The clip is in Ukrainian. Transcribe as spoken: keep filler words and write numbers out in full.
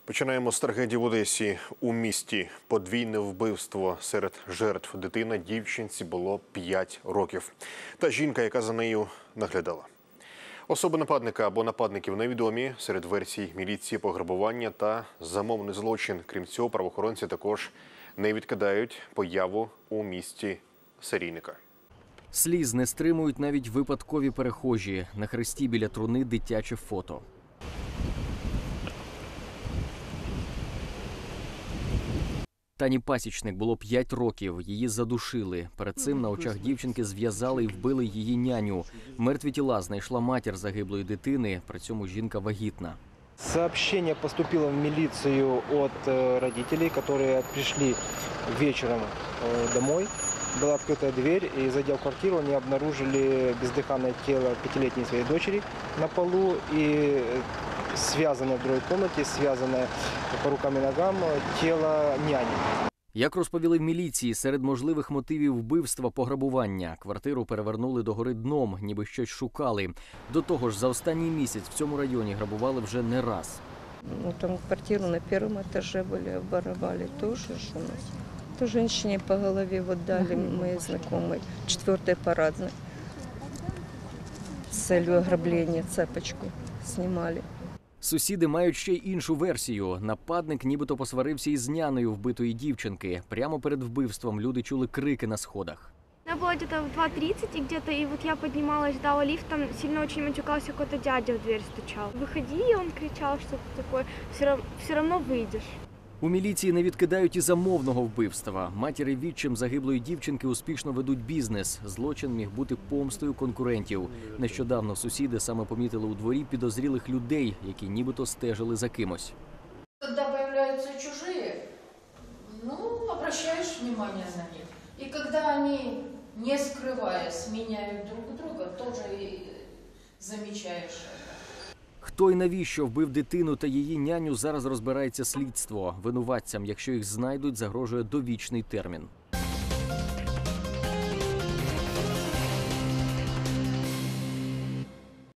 Починаємо з трагедії в Одесі. У місті подвійне вбивство. Серед жертв дитина дівчинці було п'ять років. Та жінка, яка за нею наглядала. Особи нападника або нападників невідомі. Серед версій міліції пограбування та замовний злочин. Крім цього, правоохоронці також не відкидають появу у місті серійника. Сліз не стримують навіть випадкові перехожі. На хресті біля труни дитяче фото. Тані Пасічник було п'ять років. Її задушили. Перед цим на очах дівчинки зв'язали і вбили її няню. Мертві тіла знайшла матір загиблої дитини. При цьому жінка вагітна. Сообщение поступило в милицию от родителей, которые пришли вечером домой. Была открытая дверь, и зайдя в квартиру, они обнаружили бездыханное тело пятилетней своей дочери на полу и связанное в другой комнате, связанное по рукам и ногам тело няни. Як розповіли в міліції, серед можливих мотивів вбивства – пограбування. Квартиру перевернули догори дном, ніби щось шукали. До того ж, за останній місяць в цьому районі грабували вже не раз. Ну, там квартиру на первом этаже были, воровали тоже у нас. То женщине по голове вот дали мои знакомые, четвертый парадный. С целью ограбления цепочку снимали. Сусіди мають ще й іншу версію. Нападник нібито посварився із нянею вбитої дівчинки. Прямо перед вбивством люди чули крики на сходах. Я была где-то в два тридцать, и где-то, и вот я поднималась, ждала лифт, там сильно очень матюкался, какой-то дядя в дверь стучал. Выходи, и он кричал что-то такое, все равно, все равно выйдешь. У міліції не відкидають і замовного вбивства. Матір і відчим загиблої дівчинки успішно ведуть бізнес. Злочин міг бути помстою конкурентів. Нещодавно сусіди саме помітили у дворі підозрілих людей, які нібито стежили за кимось. Коли з'являються чужі, ну, обращаєш внимание на них. І коли вони, не скриваясь, міняють друг друга, теж і замічаєш це. Хто і навіщо вбив дитину та її няню, зараз розбирається слідство. Винуватцям, якщо їх знайдуть, загрожує довічний термін.